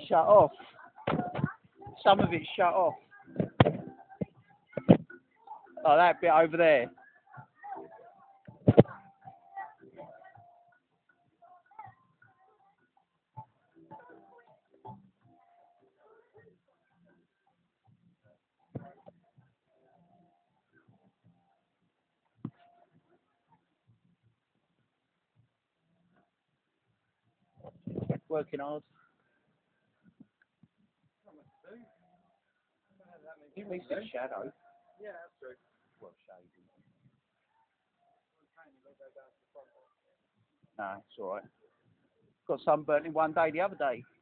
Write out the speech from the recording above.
shut off. Some of it's shut off. Oh, that bit over there. Working hard. At least it's shadow. Yeah, that's true. Well, shady. Nah, it's alright. Got sunburnt in one day the other day.